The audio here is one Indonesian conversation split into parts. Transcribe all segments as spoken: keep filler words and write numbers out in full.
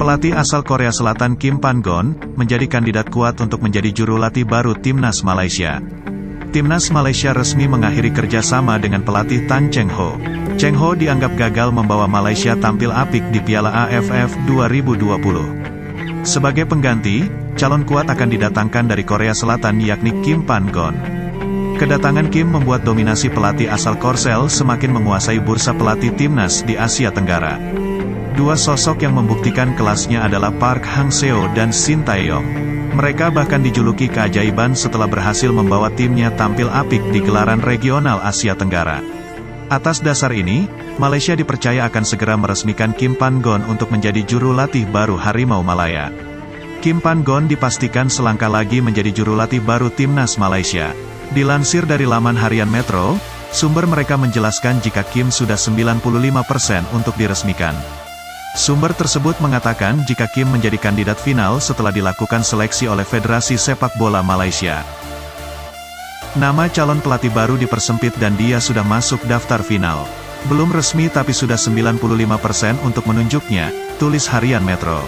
Pelatih asal Korea Selatan Kim Pan-gon, menjadi kandidat kuat untuk menjadi juru latih baru Timnas Malaysia. Timnas Malaysia resmi mengakhiri kerjasama dengan pelatih Tan Cheng Ho. Cheng Ho dianggap gagal membawa Malaysia tampil apik di Piala A F F dua ribu dua puluh. Sebagai pengganti, calon kuat akan didatangkan dari Korea Selatan yakni Kim Pan-gon. Kedatangan Kim membuat dominasi pelatih asal Korsel semakin menguasai bursa pelatih Timnas di Asia Tenggara. Dua sosok yang membuktikan kelasnya adalah Park Hang-seo dan Shin Tae-yong. Mereka bahkan dijuluki keajaiban setelah berhasil membawa timnya tampil apik di gelaran regional Asia Tenggara. Atas dasar ini, Malaysia dipercaya akan segera meresmikan Kim Pan-gon untuk menjadi juru latih baru Harimau Malaya. Kim Pan-gon dipastikan selangkah lagi menjadi juru latih baru Timnas Malaysia. Dilansir dari laman harian Metro, sumber mereka menjelaskan jika Kim sudah sembilan puluh lima persen untuk diresmikan. Sumber tersebut mengatakan jika Kim menjadi kandidat final setelah dilakukan seleksi oleh Federasi Sepak Bola Malaysia. Nama calon pelatih baru dipersempit dan dia sudah masuk daftar final. Belum resmi tapi sudah sembilan puluh lima persen untuk menunjuknya, tulis harian Metro.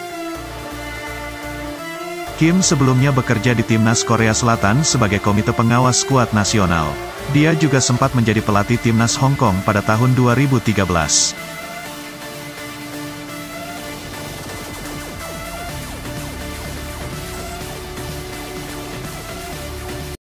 Kim sebelumnya bekerja di Timnas Korea Selatan sebagai komite pengawas skuad nasional. Dia juga sempat menjadi pelatih Timnas Hong Kong pada tahun dua ribu tiga belas.